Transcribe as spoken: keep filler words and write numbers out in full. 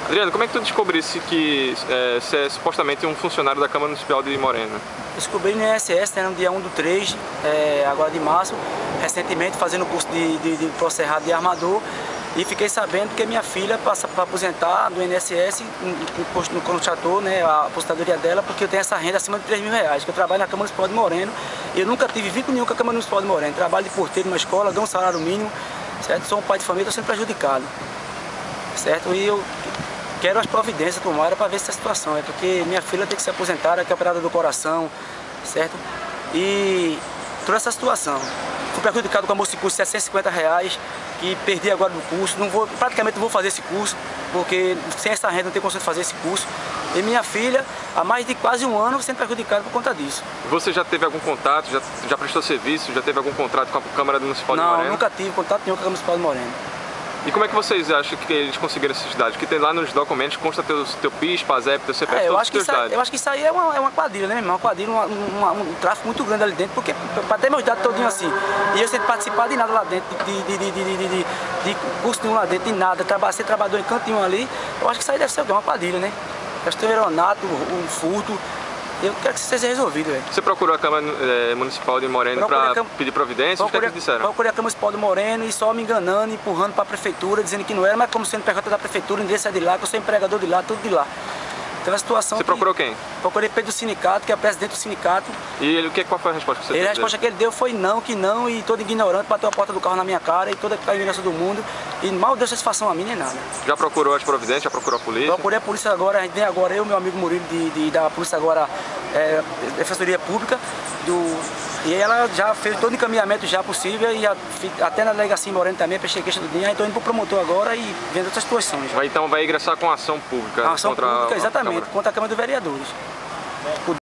Adriano, como é que tu descobrisse que é, você é supostamente um funcionário da Câmara Municipal de Moreno? Descobri no I N S S, né, no dia um do três, é, agora de março, recentemente fazendo o curso de, de, de Pro-Cerrado de armador, e fiquei sabendo que minha filha passa para aposentar do I N S S, no contratou, né, a aposentadoria dela, porque eu tenho essa renda acima de três mil reais, que eu trabalho na Câmara Municipal de Moreno, e eu nunca tive vínculo nenhum com a Câmara Municipal de Moreno. Trabalho de porteiro numa escola, dou um salário mínimo, certo? Sou um pai de família, estou sendo prejudicado, certo? E eu quero as providências tomadas para ver essa situação, é porque minha filha tem que se aposentar, ela é operada do coração, certo? E toda essa situação. Fui prejudicado com a bolsa de curso de setecentos e cinquenta reais, que perdi agora no curso, não vou, praticamente não vou fazer esse curso, porque sem essa renda não tenho condição de fazer esse curso. E minha filha, há mais de quase um ano, sendo prejudicada por conta disso. Você já teve algum contato, já, já prestou serviço, já teve algum contrato com a Câmara Municipal de não, Moreno? Não, nunca tive contato nenhum com a Câmara Municipal de Moreno. E como é que vocês acham que eles conseguiram esses dados? Que tem lá nos documentos, consta teu, teu P I S, PASEP, teu C P F, é, eu todos acho os teus que dados. Eu acho que isso aí é uma, é uma quadrilha, né, meu irmão? Uma quadrilha, uma, uma, um tráfico muito grande ali dentro, porque para ter meus dados todinho assim, e eu sem participar de nada lá dentro, de, de, de, de, de, de, de, de curso nenhum lá dentro, de nada, trabalhar, ser trabalhador em cantinho ali, eu acho que isso aí deve ser uma quadrilha, né? Deve ter um aeronato, um furto. Eu quero que isso seja resolvido, velho. Você procurou a Câmara é, Municipal de Moreno para Cam... pedir providência? O que é que eles disseram? Procurei a Câmara Municipal de Moreno e só me enganando, empurrando para a prefeitura, dizendo que não era, mas como sendo pergunta da prefeitura, o endereço é de lá, que eu sou empregador de lá, tudo de lá. Então a situação. Você que... procurou quem? Procurei Pedro do sindicato, que é o presidente do sindicato. E ele, o que, qual foi a resposta que você ele, teve? A resposta que ele deu foi não, que não, e todo ignorante bateu a porta do carro na minha cara e toda a ignorância do mundo. E mal deu satisfação a mim nem nada. Já procurou as providências? Já procurou a polícia? Procurei a polícia agora, a gente vem agora, eu e meu amigo Murilo de, de, da polícia agora, é, Defensoria Pública, do. E ela já fez todo o encaminhamento já possível e a, até na delegacia em Moreno também, prestei queixa do dia, então indo para o promotor agora e vendo outras situações. Vai, então vai ingressar com ação pública? A ação contra pública, a, exatamente, a contra a Câmara dos Vereadores.